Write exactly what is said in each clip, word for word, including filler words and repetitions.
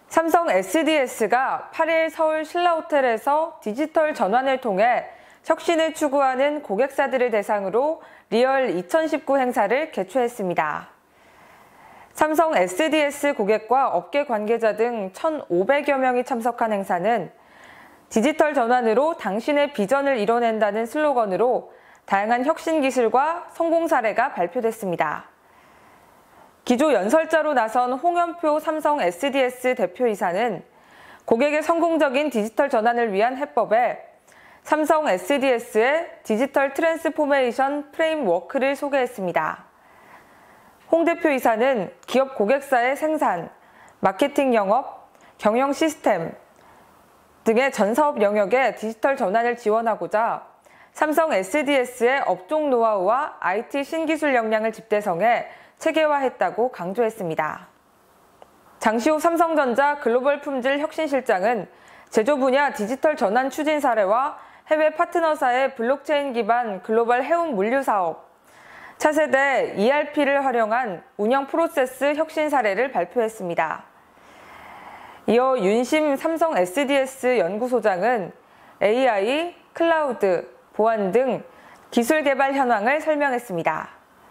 삼성 에스디에스가 팔 일 서울 신라호텔에서 디지털 전환을 통해 혁신을 추구하는 고객사들을 대상으로 리얼 이천십구 행사를 개최했습니다. 삼성 에스디에스 고객과 업계 관계자 등 천오백여 명이 참석한 행사는 디지털 전환으로 당신의 비전을 이뤄낸다는 슬로건으로 다양한 혁신 기술과 성공 사례가 발표됐습니다. 기조 연설자로 나선 홍연표 삼성 에스디에스 대표이사는 고객의 성공적인 디지털 전환을 위한 해법에 삼성 에스디에스의 디지털 트랜스포메이션 프레임워크를 소개했습니다. 홍 대표이사는 기업 고객사의 생산, 마케팅 영업, 경영 시스템 등의 전 사업 영역의 디지털 전환을 지원하고자 삼성 에스디에스의 업종 노하우와 아이티 신기술 역량을 집대성해 체계화했다고 강조했습니다. 장시호 삼성전자 글로벌 품질 혁신실장은 제조 분야 디지털 전환 추진 사례와 해외 파트너사의 블록체인 기반 글로벌 해운 물류 사업, 차세대 이알피를 활용한 운영 프로세스 혁신 사례를 발표했습니다. 이어 윤심 삼성 에스디에스 연구소장은 에이아이, 클라우드, 보안 등 기술 개발 현황을 설명했습니다.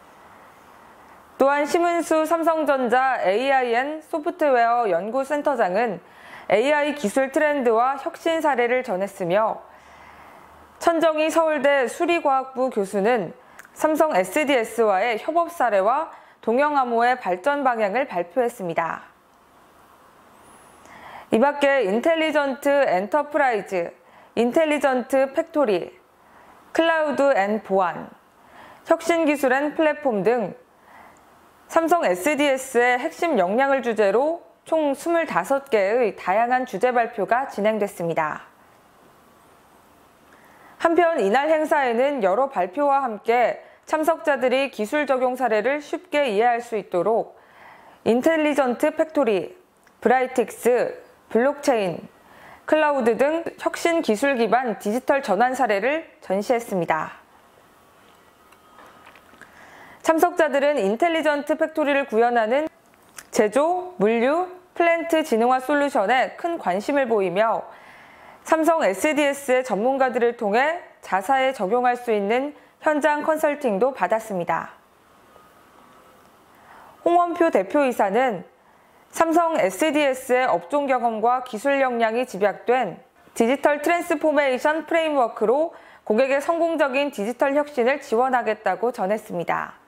또한 심은수 삼성전자 에이아이 앤 소프트웨어 연구센터장은 에이아이 기술 트렌드와 혁신 사례를 전했으며 천정희 서울대 수리과학부 교수는 삼성 에스디에스와의 협업 사례와 동영암호의 발전 방향을 발표했습니다. 이 밖에 인텔리전트 엔터프라이즈, 인텔리전트 팩토리, 클라우드 앤 보안, 혁신 기술 앤 플랫폼 등 삼성 에스디에스의 핵심 역량을 주제로 총 스물다섯 개의 다양한 주제 발표가 진행됐습니다. 한편 이날 행사에는 여러 발표와 함께 참석자들이 기술 적용 사례를 쉽게 이해할 수 있도록 인텔리전트 팩토리, 브라이틱스, 블록체인, 클라우드 등 혁신 기술 기반 디지털 전환 사례를 전시했습니다. 참석자들은 인텔리전트 팩토리를 구현하는 제조, 물류, 플랜트 진흥화 솔루션에 큰 관심을 보이며 삼성 에스디에스의 전문가들을 통해 자사에 적용할 수 있는 현장 컨설팅도 받았습니다. 홍원표 대표이사는 삼성 에스디에스의 업종 경험과 기술 역량이 집약된 디지털 트랜스포메이션 프레임워크로 고객의 성공적인 디지털 혁신을 지원하겠다고 전했습니다.